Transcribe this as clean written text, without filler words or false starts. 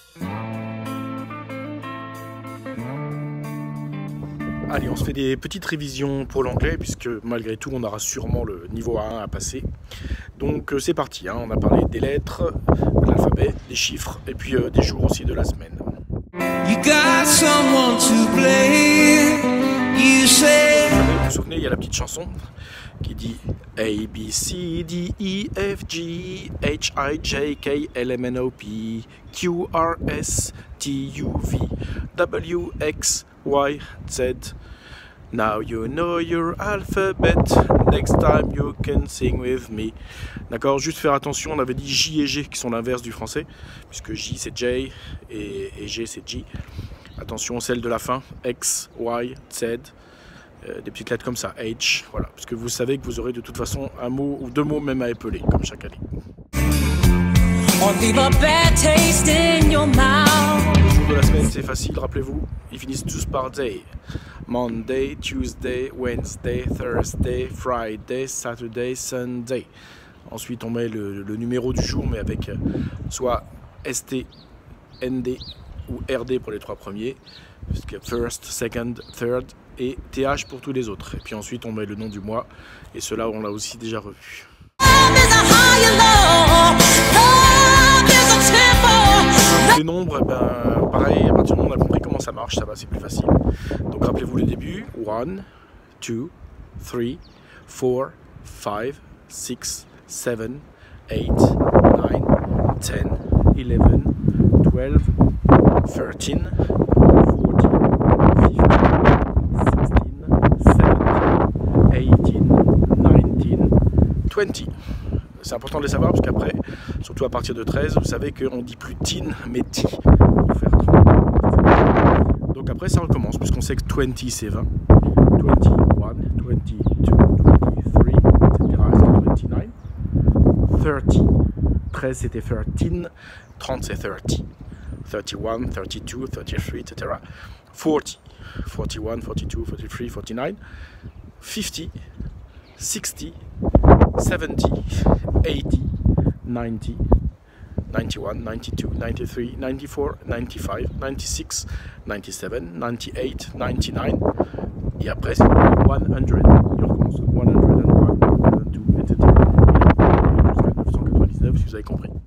Allez, on se fait des petites révisions pour l'anglais, puisque malgré tout, on aura sûrement le niveau A1 à passer. Donc c'est parti, hein. On a parlé des lettres, de l'alphabet, des chiffres, et puis des jours aussi de la semaine. You got someone to play. You say... Vous vous souvenez, il y a la petite chanson qui dit A, B, C, D, E, F, G, H, I, J, K, L, M, N, O, P, Q, R, S, T, U, V, W, X, Y, Z. Now you know your alphabet, next time you can sing with me. D'accord, juste faire attention, on avait dit J et G qui sont l'inverse du français, puisque J c'est J et G c'est G. Attention, celle de la fin, X, Y, Z, des petites lettres comme ça, H, voilà, parce que vous savez que vous aurez de toute façon un mot ou deux mots même à épeler, comme chaque année. or leave a bad taste in your mouth. Les jours de la semaine, c'est facile, rappelez-vous, ils finissent tous par day. Monday, Tuesday, Wednesday, Thursday, Friday, Saturday, Sunday. Ensuite, on met le numéro du jour, mais avec soit ST, ND ou RD pour les trois premiers, parce que first, second, third, et TH pour tous les autres. Et puis ensuite, on met le nom du mois, et cela, on l'a aussi déjà revu. Les nombres, eh ben, pareil, à partir du moment où on a compris comment ça marche, ça va, c'est plus facile. Donc rappelez-vous le début, 1, 2, 3, 4, 5, 6, 7, 8, 9, 10, 11, 12, 13, 14, 15, 16, 17, 18, 19, 20. C'est important de les savoir parce qu'après, surtout à partir de 13, vous savez qu'on ne dit plus teen mais ti pour faire 30. Donc après ça recommence puisqu'on sait que 20 c'est 20, 21, 22, 23, etc. c'est 29, 30, 13 c'était 13, 30 c'est 30, 31, 32, 33, etc. 40, 41, 42, 43, 49, 50, 60, 70, 80, 90, 91, 92, 93, 94, 95, 96, 97, 98, 99 et après c'est 100. Il recommence 101, 102, etc. jusqu'à 999 si vous avez compris.